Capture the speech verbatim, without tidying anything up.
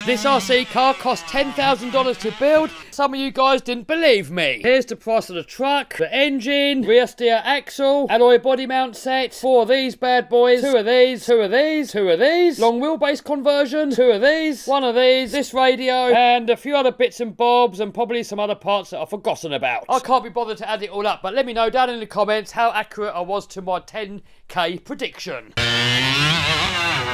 This R C car cost ten thousand dollars to build. Some of you guys didn't believe me. Here's the price of the truck, the engine, rear steer axle, alloy body mount set, four of these bad boys, two of these, two of these, two of these, long wheelbase conversion, two of these, one of these, this radio, and a few other bits and bobs, and probably some other parts that I've forgotten about. I can't be bothered to add it all up, but let me know down in the comments how accurate I was to my ten K prediction.